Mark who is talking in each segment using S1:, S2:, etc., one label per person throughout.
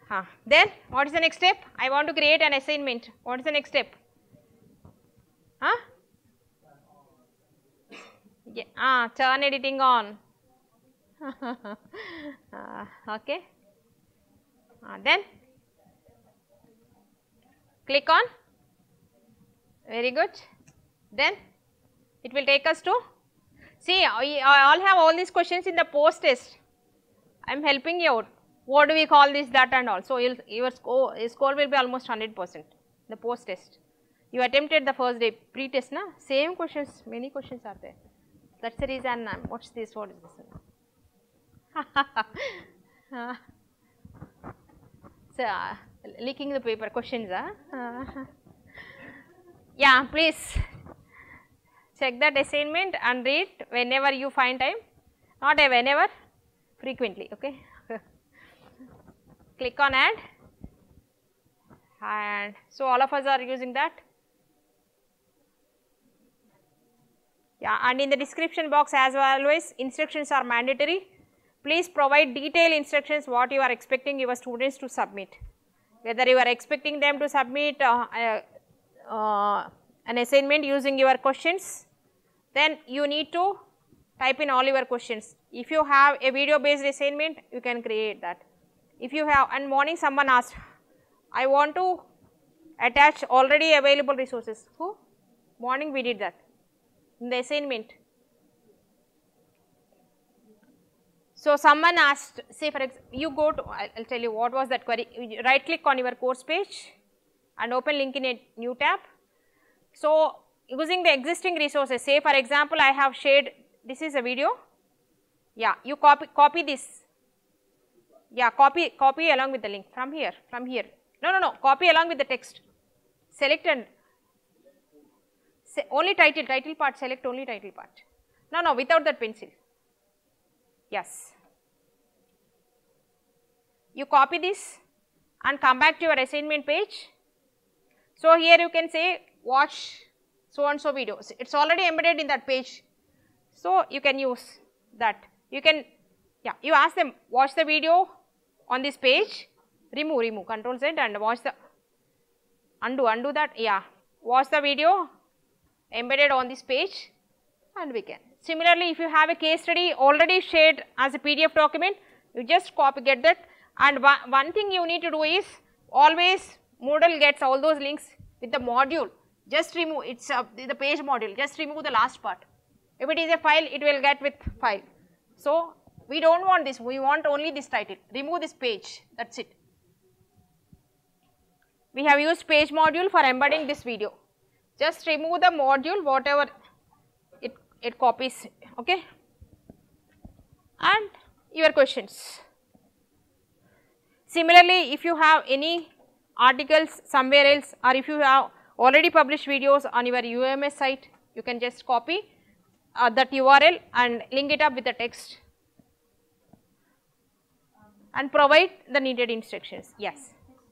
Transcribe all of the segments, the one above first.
S1: Then what is the next step? I want to create an assignment. What is the next step? Yeah, turn editing on. Okay. Then click on. Very good. Then it will take us to, see, I all have all these questions in the post test. I am helping you out. What do we call this, that and all. So, your score will be almost 100%, the post test. You attempted the first day pre-test, na? Same questions, many questions are there. That is the reason, what is this, what is this? So, leaking the paper questions, yeah, please check that assignment and read whenever you find time, not whenever, frequently, okay. Click on add, and so all of us are using that. Yeah, and in the description box as always, instructions are mandatory. Please provide detailed instructions what you are expecting your students to submit. Whether you are expecting them to submit an assignment using your questions, then you need to type in all your questions. If you have a video based assignment, you can create that. If you have, and morning someone asked, I want to attach already available resources. Who? Morning we did that in the assignment. So, someone asked, say for example, you go to, I will tell you what was that query, you right click on your course page and open link in a new tab. So, using the existing resources, say for example, I have shared, this is a video, yeah, you copy this, yeah, copy along with the link from here, no, copy along with the text, select and only title part, select only title part, no, without that pencil, yes. You copy this and come back to your assignment page. So, here you can say watch so and so video, it is already embedded in that page. So, you can use that, you can, yeah, you ask them watch the video on this page, remove control Z and watch the, undo that, yeah, watch the video embedded on this page and we can. Similarly, if you have a case study already shared as a PDF document, you just get that, and one thing you need to do is always Moodle gets all those links with the module, just remove, it is the page module, just remove the last part. If it is a file, it will get with file. So, we do not want this, we want only this title, remove this page, that is it. We have used page module for embedding this video, just remove the module whatever it copies, okay, and your questions. Similarly, if you have any articles somewhere else or if you have already published videos on your UMS site, you can just copy that URL and link it up with the text and provide the needed instructions. Yes.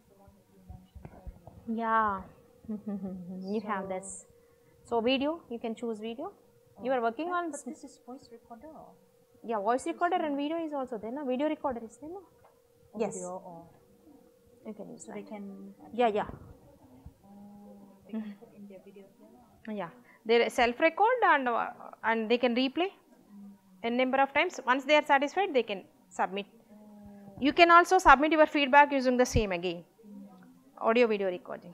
S1: Yeah, you have this. So, video, you can choose video. You are working on.
S2: But this is voice recorder.
S1: Yeah, voice recorder and video is also there. No? Video recorder is there. No? Yes.
S2: Video or
S1: you can use
S2: so
S1: that.
S2: they can.
S1: Yeah.
S2: They can put in their video.
S1: Yeah, they self record and they can replay n number of times. Once they are satisfied, they can submit. You can also submit your feedback using the same again. Audio video recording.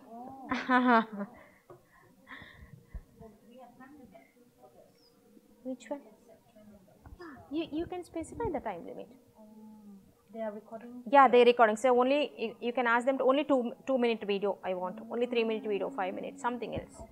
S1: Which one? You can specify the time limit.
S2: They are recording?
S1: Yeah, they are recording. So, only you can ask them to only 2-minute video I want, only 3-minute video, 5 minutes, something else.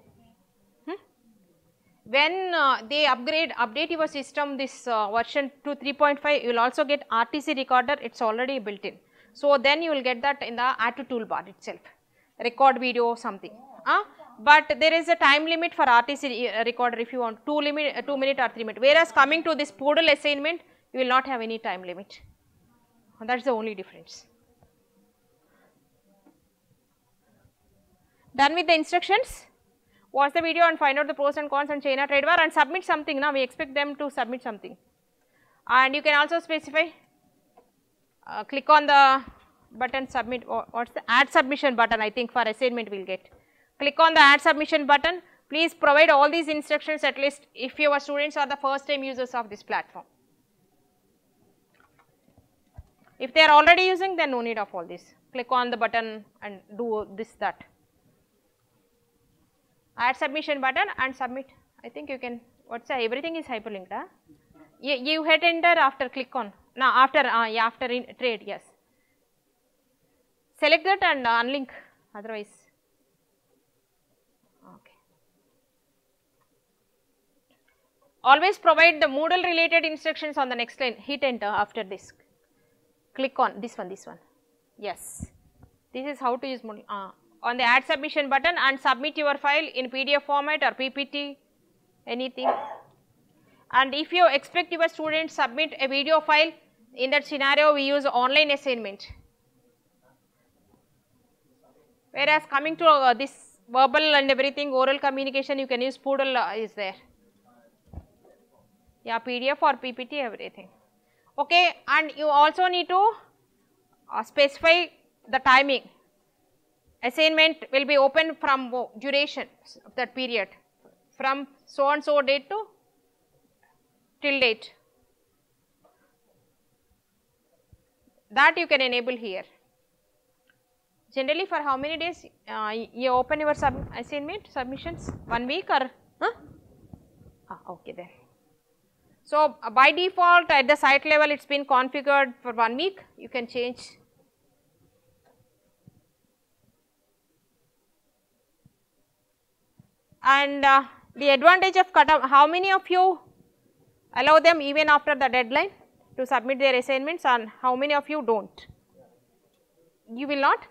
S1: When they update your system this version to 3.5, you will also get RTC recorder, it is already built in. So, then you will get that in the add to toolbar itself, record video something. But there is a time limit for RTC recorder if you want 2 minute or 3 minute, whereas coming to this Moodle assignment, you will not have any time limit. That is the only difference. Done with the instructions? Watch the video and find out the pros and cons and China trade war and submit something. Now we expect them to submit something. And you can also specify, click on the button submit, what's the add submission button, I think for assignment we will get. Click on the add submission button. Please provide all these instructions at least if your students are the first time users of this platform. If they are already using, then no need of all this. Click on the button and do this, that. Add submission button and submit. I think you can, what's the, everything is hyperlinked, huh? You hit enter after click on, now after, yeah, after trade, yes. Select that and unlink, otherwise. Okay. Always provide the Moodle related instructions on the next line, hit enter after this. Click on this one, yes. This is how to use Moodle. On the add submission button and submit your file in PDF format or PPT, anything. And if you expect your students submit a video file, in that scenario we use online assignment. Whereas coming to this verbal and everything, oral communication, you can use Poodle is there. Yeah, PDF or PPT, everything. Okay, and you also need to specify the timing. Assignment will be open from duration of that period, from so and so date to till date. That you can enable here. Generally for how many days you open your assignment submissions? 1 week or? Okay then. So by default at the site level it has been configured for 1 week, you can change. And the advantage of cutoff, how many of you allow them even after the deadline to submit their assignments and how many of you do not? You will not?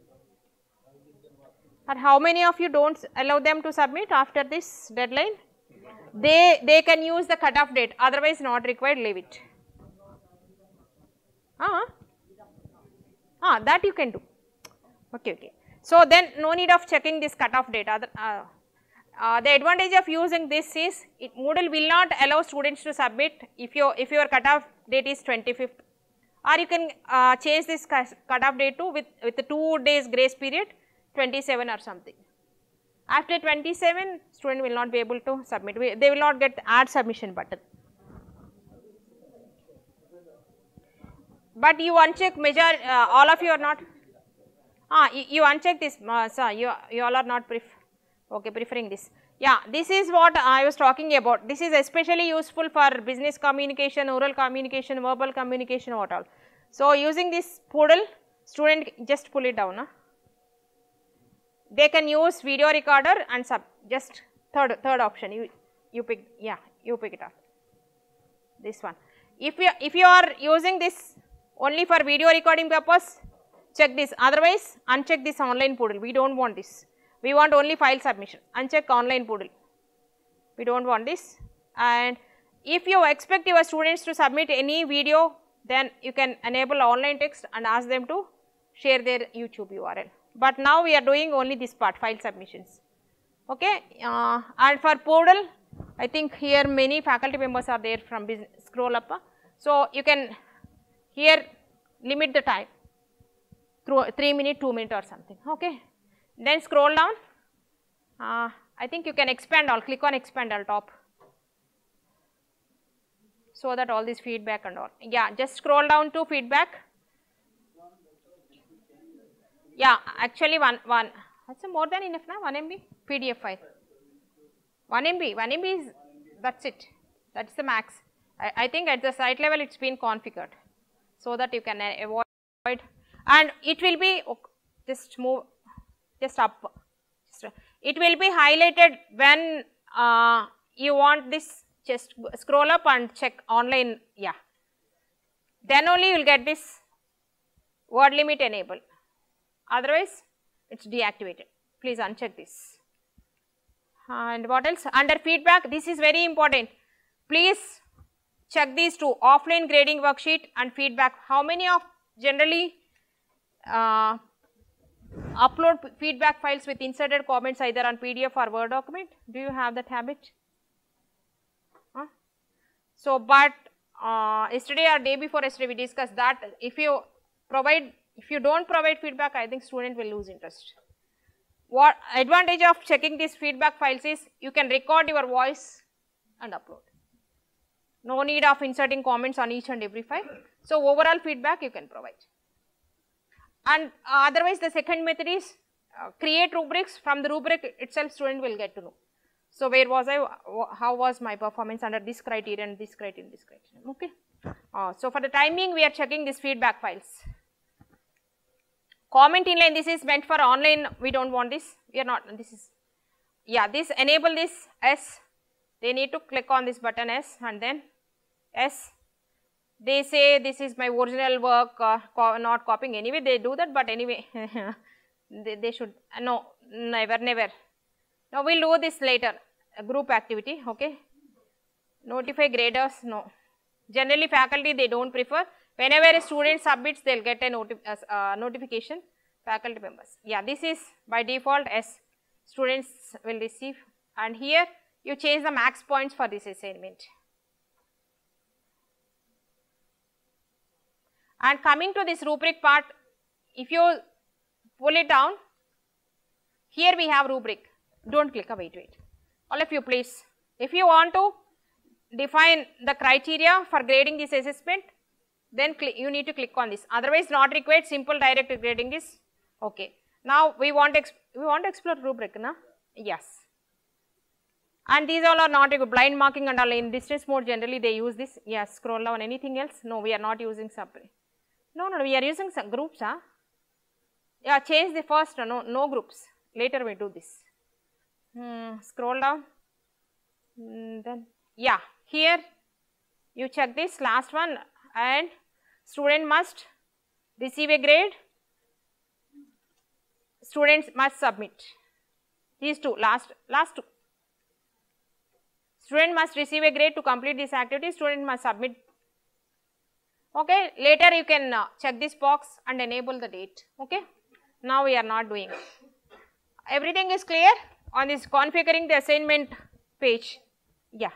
S1: Or how many of you do not allow them to submit after this deadline? They can use the cutoff date, otherwise not required, leave it. That you can do. Okay. So then no need of checking this cutoff date. The advantage of using this is Moodle will not allow students to submit if your cutoff date is 25th, or you can change this cutoff date to with 2 days grace period, 27 or something. After 27, student will not be able to submit, they will not get the add submission button. But you uncheck all of you are not, you uncheck this, sir, you all are not preferring this. Yeah, this is what I was talking about. This is especially useful for business communication, oral communication, verbal communication, what all. So using this Poodle, student just pull it down. They can use video recorder and just third option. You pick, yeah, you pick it up. This one. If you are using this only for video recording purpose, check this. Otherwise, uncheck this online Poodle. We don't want this. We want only file submission. Uncheck online Poodle. We don't want this. And if you expect your students to submit any video, then you can enable online text and ask them to share their YouTube URL. But now we are doing only this part, file submissions. Okay. And for Poodle, I think here many faculty members are there from business, scroll up. So you can here limit the time through 3 minutes, 2 minutes or something. Okay. Then scroll down. I think you can expand all, click on expand all top, so that all this feedback and all. Yeah, just scroll down to feedback. Yeah, actually one that's more than enough now, 1 MB PDF file. 1 MB is, that's it, that's the max. I think at the site level it's been configured, so that you can avoid, and it will be, just move, just up, it will be highlighted when you want this, just scroll up and check online, yeah, then only you will get this word limit enabled, otherwise it is deactivated. Please uncheck this. And what else? Under feedback, this is very important, please check these two, offline grading worksheet and feedback. How many of generally upload feedback files with inserted comments either on PDF or Word document? Do you have that habit? So, but yesterday or day before yesterday we discussed that if you provide If you do not provide feedback, I think student will lose interest. What advantage of checking these feedback files is, you can record your voice and upload. No need of inserting comments on each and every file. So, overall feedback you can provide. And otherwise the second method is create rubrics. From the rubric itself student will get to know. So, where was I, how was my performance under this criterion and this criterion, this criterion, okay. So, for the time being we are checking these feedback files. Comment inline, this is meant for online, we do not want this, we are not, this is, yeah, this enable this S, they need to click on this button S and then S. They say this is my original work, not copying, anyway they do that, but anyway they should, no, never. Now we will do this later, a group activity, okay. Notify graders, no. Generally faculty they do not prefer. Whenever a student submits, they will get a notification, faculty members. Yeah, this is by default S, students will receive, and here you change the max points for this assignment. And coming to this rubric part, if you pull it down, here we have rubric, do not click, wait, all of you please. If you want to define the criteria for grading this assessment, then you need to click on this, otherwise not required, simple direct grading is okay. Now we want to explore rubric, na? Yes. And these all are not blind marking and all, in distance mode generally they use this. Yes, scroll down, anything else? No, we are not using sub. No, we are using some groups, huh? Yeah, change the first, no groups, later we do this. Scroll down, then yeah, here you check this last one, and student must receive a grade, students must submit, these two, last two. Student must receive a grade to complete this activity, student must submit, okay. Later you can check this box and enable the date, okay. Now we are not doing. Everything is clear on this configuring the assignment page, yeah.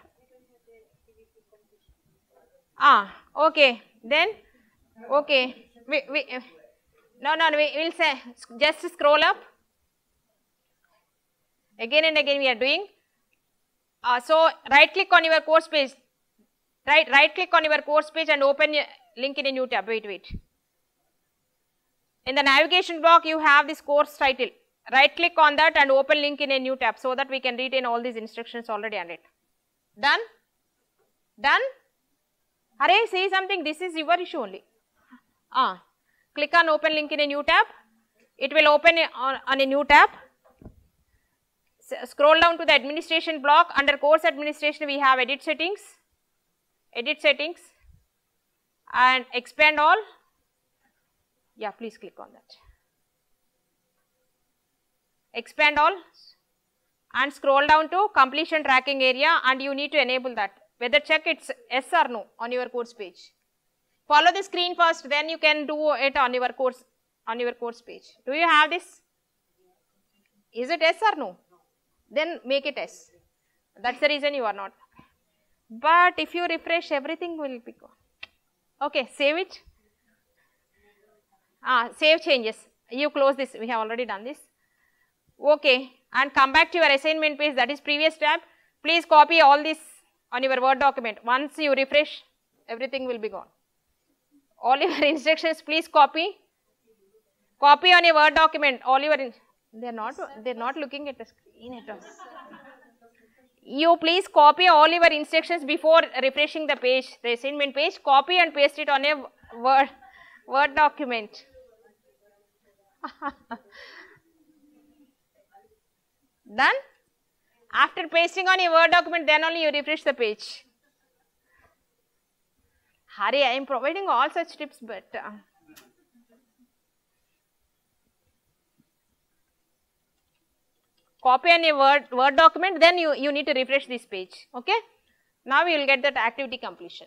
S1: Okay, then, okay, we will say, just scroll up, again and again we are doing. So, right click on your course page, right click on your course page and open a link in a new tab, wait. In the navigation block you have this course title, right click on that and open link in a new tab, so that we can retain all these instructions already on it. Done? Done? Array, say something, this is your issue only. Click on open link in a new tab, it will open on a new tab. Scroll down to the administration block, under course administration we have edit settings and expand all, yeah, please click on that. Expand all and scroll down to completion tracking area, and you need to enable that. Whether check it's yes or no on your course page. Follow the screen first, then you can do it on your course page. Do you have this? Is it yes or no? Then make it yes. That's the reason you are not. But if you refresh, everything will be gone. Okay, save it. Save changes. You close this. We have already done this. Okay, and come back to your assignment page, that is previous tab. Please copy all this on your Word document. Once you refresh, everything will be gone. All your instructions, please copy on your Word document. All your they're not looking at the screen at all. You please copy all your instructions before refreshing the page, the assignment page. Copy and paste it on a Word document. Done? After pasting on your Word document, then only you refresh the page. Hari, I am providing all such tips, but copy on a Word document, then you need to refresh this page, okay. Now you will get that activity completion.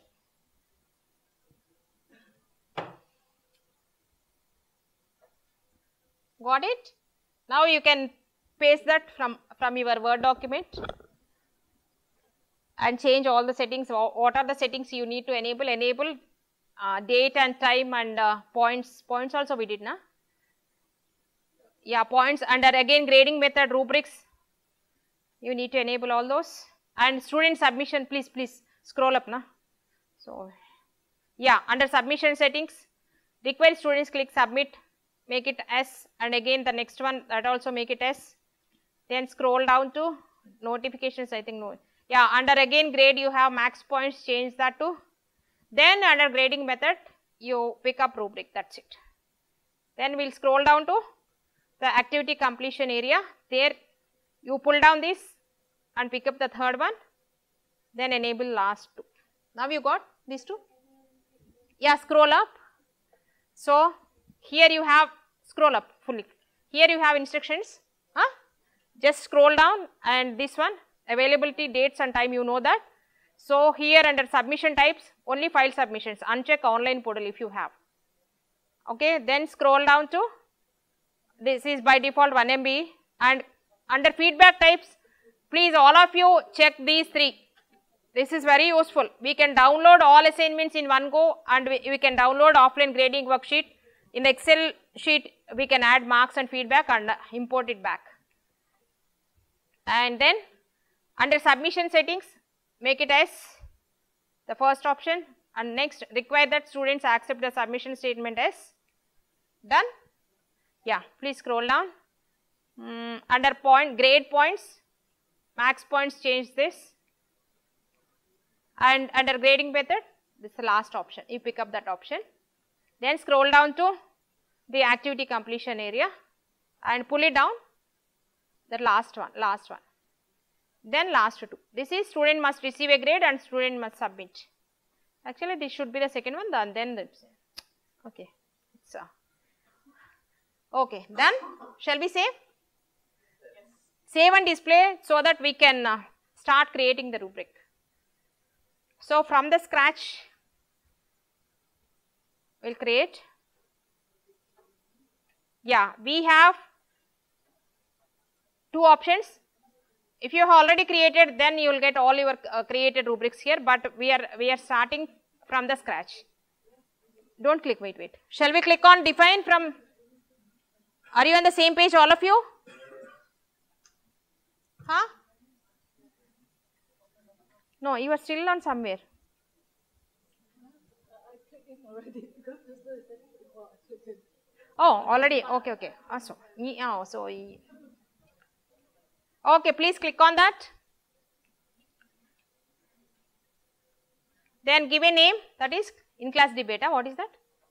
S1: Got it? Now you can paste that from your Word document and change all the settings. What are the settings you need to enable? date and time and points also we did, na? Yeah, points under again grading method, rubrics, you need to enable all those, and student submission, please scroll up, na? So, yeah, under submission settings, require students click submit, make it S, and again the next one that also make it S, then scroll down to notifications, I think no, yeah, under again grade you have max points, change that to, then under grading method you pick up rubric, that's it. Then we will scroll down to the activity completion area, there you pull down this and pick up the third one, then enable last two. Now you got these two? Yeah, scroll up. So, here you have, scroll up fully, here you have instructions, just scroll down, and this one availability, dates and time, you know that. So, here under submission types only file submissions, uncheck online portal if you have, okay. Then scroll down to, this is by default 1 MB, and under feedback types, please all of you check these three. This is very useful. We can download all assignments in one go, and we can download offline grading worksheet. In the Excel sheet, we can add marks and feedback and import it back. And then under submission settings, make it as the first option, and next require that students accept the submission statement as done. Yeah, please scroll down. Under grade points, max points, change this. And under grading method, this is the last option, you pick up that option. Then scroll down to the activity completion area and pull it down, the last one. Then last two, this is student must receive a grade and student must submit. Actually this should be the second one, then this, okay. So, okay, done. Shall we save? Save and display so that we can start creating the rubric. So, from the scratch we will create, yeah, we have two options. If you have already created, then you will get all your created rubrics here, but we are starting from the scratch. Don't click, wait. Shall we click on define from, are you on the same page all of you? Huh? No, you are still on somewhere. Oh, already, okay. Okay, please click on that. Then give a name, that is in class debate. What is that?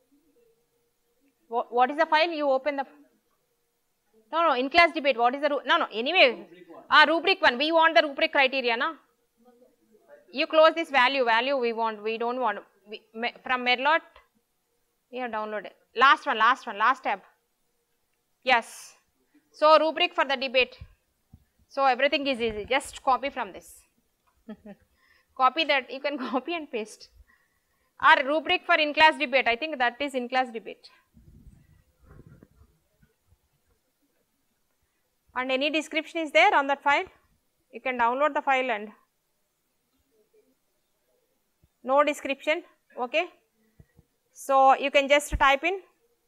S1: What is the file? You open the, no, in class debate, what is the, no, anyway, rubric 1, we want the rubric criteria, na? You close this value we don't want, from Merlot, we have downloaded, last tab, yes. So, rubric for the debate, so everything is easy, just copy from this, copy that, you can copy and paste, or rubric for in-class debate, I think that is in-class debate. And any description is there on that file, you can download the file and no description, okay. So, you can just type in,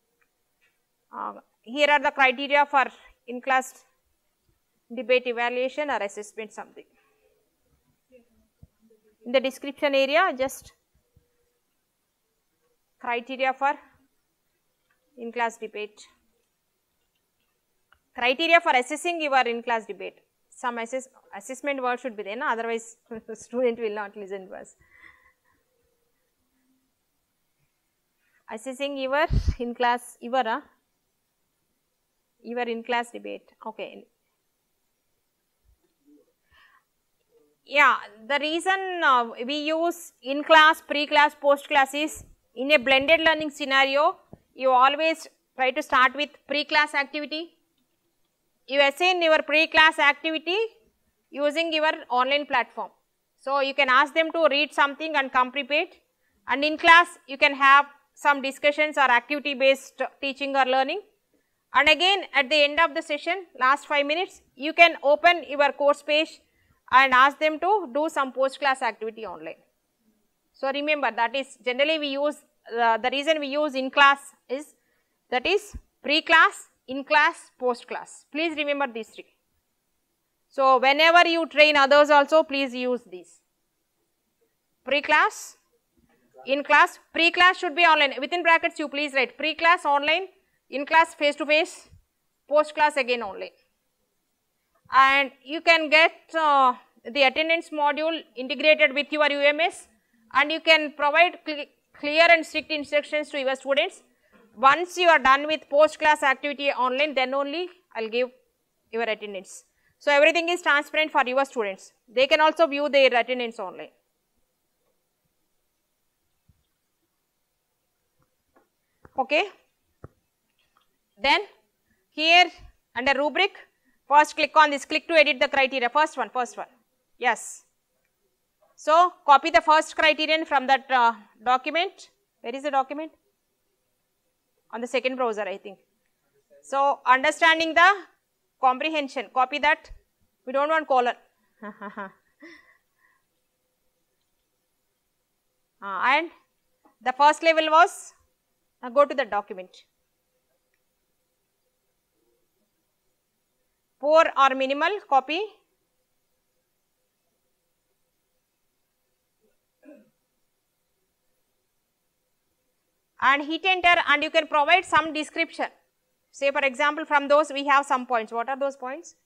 S1: here are the criteria for in-class debate evaluation or assessment something. In the description area, just criteria for in-class debate, criteria for assessing your in-class debate. Some assessment word should be there, no? Otherwise the student will not listen to us. Assessing your in-class, your in-class debate, okay. Yeah, the reason we use in-class, pre-class, post-class is in a blended learning scenario, you always try to start with pre-class activity. You assign your pre-class activity using your online platform. So, you can ask them to read something and come prepared, and in class you can have some discussions or activity based teaching or learning, and again at the end of the session, last 5 minutes, you can open your course page and ask them to do some post class activity online. So, remember that is generally we use the reason we use in class is, that is pre-class, in-class, post-class. Please remember these three. So, whenever you train others also, please use these. Pre-class, in-class, pre-class should be online, within brackets you please write pre-class online, in-class face-to-face, post-class again online. And you can get the attendance module integrated with your UMS, and you can provide clear and strict instructions to your students. Once you are done with post-class activity online, then only I will give your attendance. So, everything is transparent for your students. They can also view their attendance online. Okay. Then here under rubric, first click on this, click to edit the criteria, first one, yes. So, copy the first criterion from that document. Where is the document? On the second browser, I think. So, understanding the comprehension, copy that, we do not want colon. And the first level was, go to the document. Poor or minimal, copy. And hit enter, and you can provide some description. Say for example, from those we have some points. What are those points?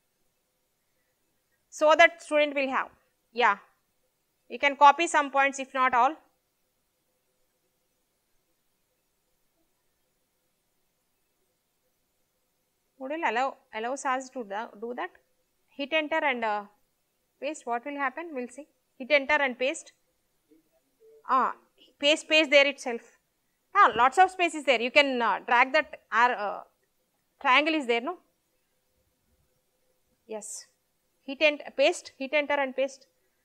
S1: So that student will have, yeah, you can copy some points if not all. Moodle allows us to do that. Hit enter and paste, what will happen? We will see. Hit enter and paste. Paste there itself. Lots of space is there. You can drag that triangle is there, no? Yes. Hit enter, paste, hit enter and paste.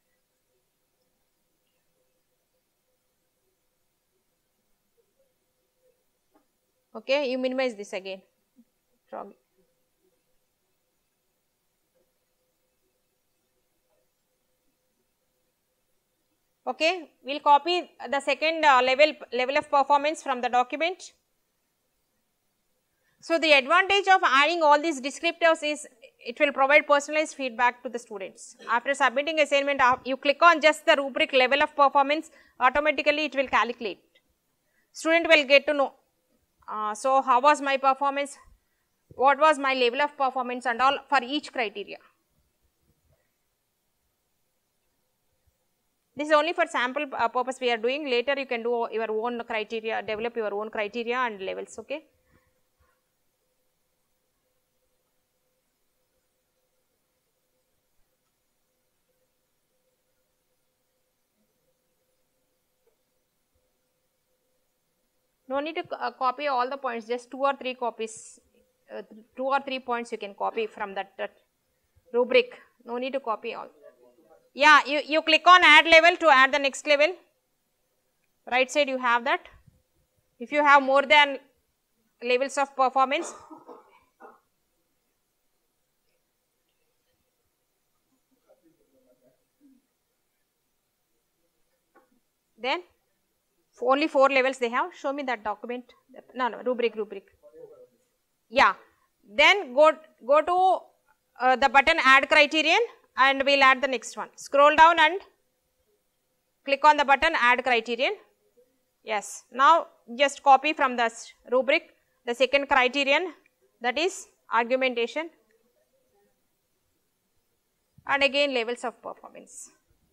S1: Okay, you minimize this again. Okay, we will copy the second level of performance from the document. So, the advantage of adding all these descriptors is it will provide personalized feedback to the students. After submitting assignment, you click on just the rubric level of performance, automatically it will calculate. Student will get to know, so how was my performance, what was my level of performance and all for each criteria. This is only for sample purpose we are doing, later you can do your own criteria, develop your own criteria and levels, okay. No need to copy all the points, just 2 or 3 copies, 2 or 3 points you can copy from that rubric, no need to copy all. Yeah, you click on add level to add the next level, right side you have that. If you have more than levels of performance, then only 4 levels they have, show me that document, no, rubric, yeah. Then go to the button add criterion and we will add the next one. Scroll down and click on the button add criterion, yes. Now just copy from the rubric the second criterion, that is argumentation, and again levels of performance.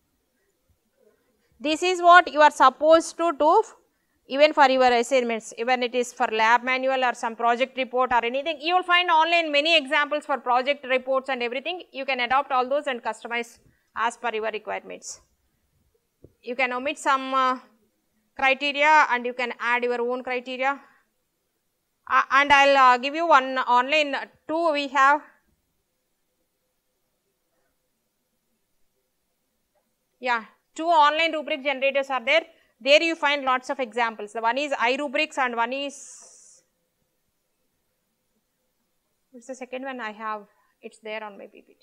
S1: This is what you are supposed to do even for your assignments, even it is for lab manual or some project report or anything. You will find online many examples for project reports and everything. You can adopt all those and customize as per your requirements. You can omit some criteria and you can add your own criteria. And I will give you one online 2 we have. Yeah, 2 online rubric generators are there. There you find lots of examples. The one is iRubrics and one is, what is the second one I have, it is there on my PPT.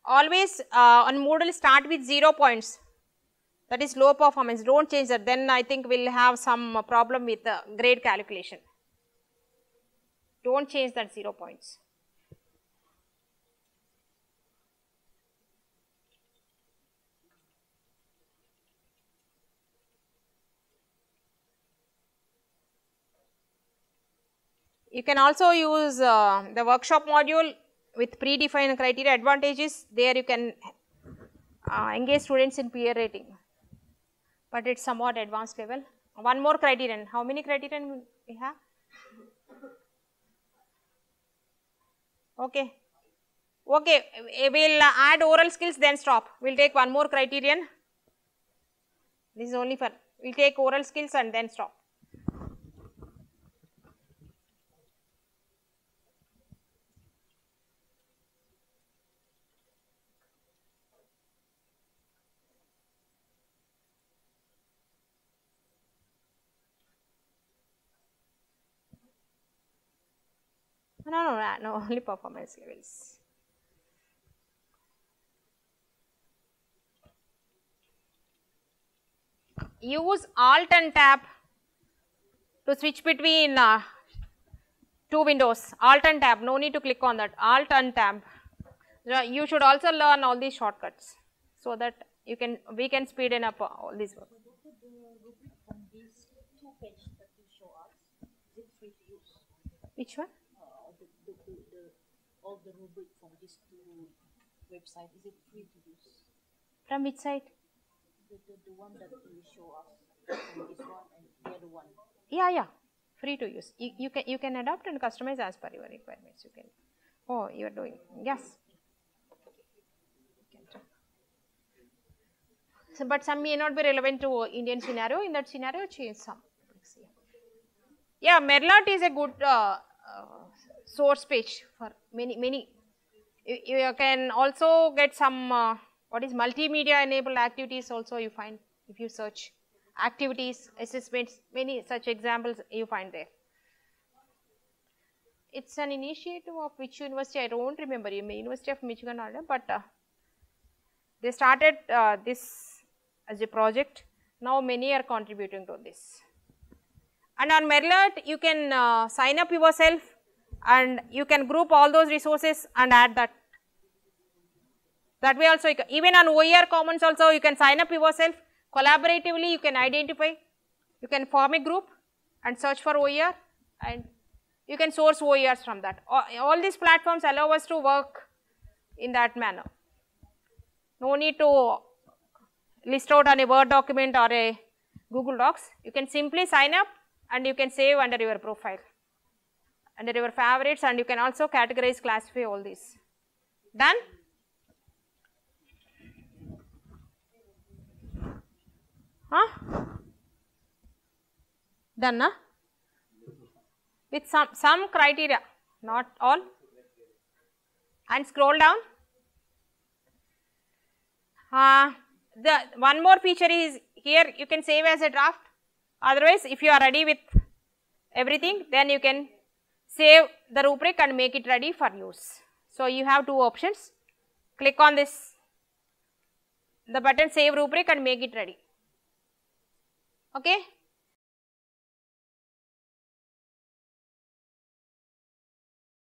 S1: always on Moodle start with 0 points, that is low performance, do not change that, then I think we will have some problem with grade calculation. Do not change that 0 points. You can also use the workshop module with predefined criteria. Advantages there, you can engage students in peer rating, but it is somewhat advanced level. One more criterion, how many criterion we have? Okay, okay, we will add oral skills then stop, we will take one more criterion, this is only for, we will take oral skills and then stop. No, only performance levels. Use Alt and Tab to switch between two windows, Alt and Tab, no need to click on that, Alt and Tab. You should also learn all these shortcuts, so that you can, we can speed up all this work.
S2: The rubric on these 2 pages that you show us, is it free to use?
S1: Which one?
S2: All the rubric from these 2 websites, is it free to use?
S1: From which site?
S2: The one that you show us, from this one and the other one.
S1: Yeah, free to use. You can adapt and customize as per your requirements. You can. Oh, you are doing, yes. So, but some may not be relevant to Indian scenario. In that scenario, change some. Yeah, Merlot is a good source page for many. You can also get some what is multimedia enabled activities also you find if you search activities, assessments, many such examples you find there. It is an initiative of which university, I do not remember, University of Michigan, but they started this as a project, now many are contributing to this. And on Merlot you can sign up yourself and you can group all those resources and add that. That way also, even on OER Commons also you can sign up yourself, collaboratively you can identify, you can form a group and search for OER and you can source OERs from that. All these platforms allow us to work in that manner. No need to list out on a Word document or a Google Docs, you can simply sign up and you can save under your profile, under your favorites, and you can also categorize, classify all these. Done? Done, na? With some criteria, not all, and scroll down. The one more feature is here, you can save as a draft, otherwise if you are ready with everything, then you can save the rubric and make it ready for use. So, you have 2 options, click on this, the button save rubric and make it ready, okay.